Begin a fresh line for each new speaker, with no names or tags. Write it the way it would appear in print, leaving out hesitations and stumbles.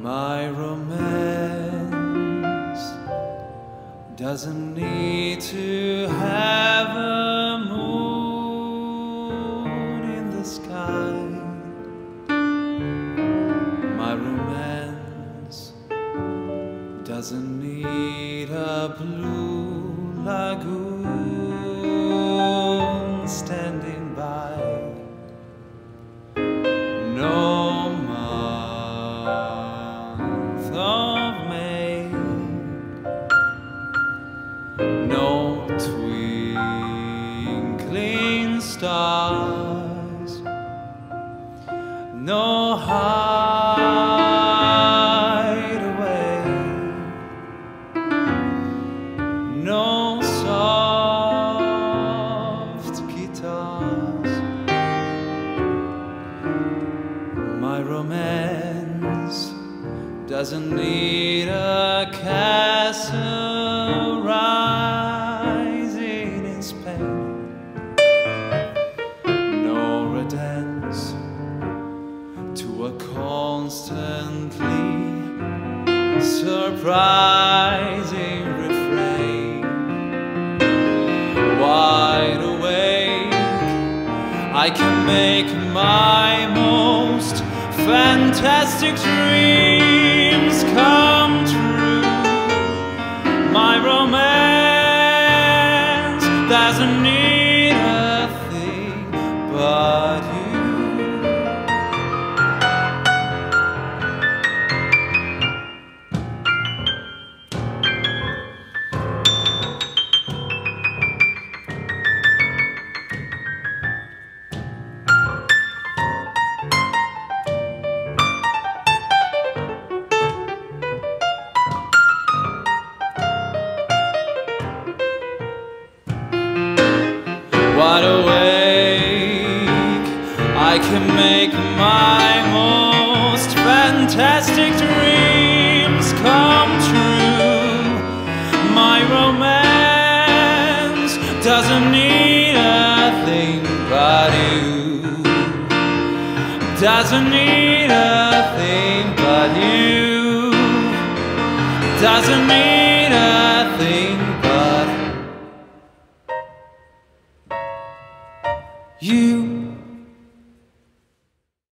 My romance doesn't need to have a moon in the sky. My romance doesn't need a blue lagoon standing by. No month of May, no twinkling stars, no hideaway, no soft guitars. My romance doesn't need a castle rising in Spain, nor a dance to a constantly surprising refrain. Wide awake, I can make my most fantastic dreams come true. My romance doesn't need a thing but you. Wide awake, I can make my most fantastic dreams come true. My romance doesn't need a thing but you. Doesn't need a thing but you. Doesn't need a thing but you.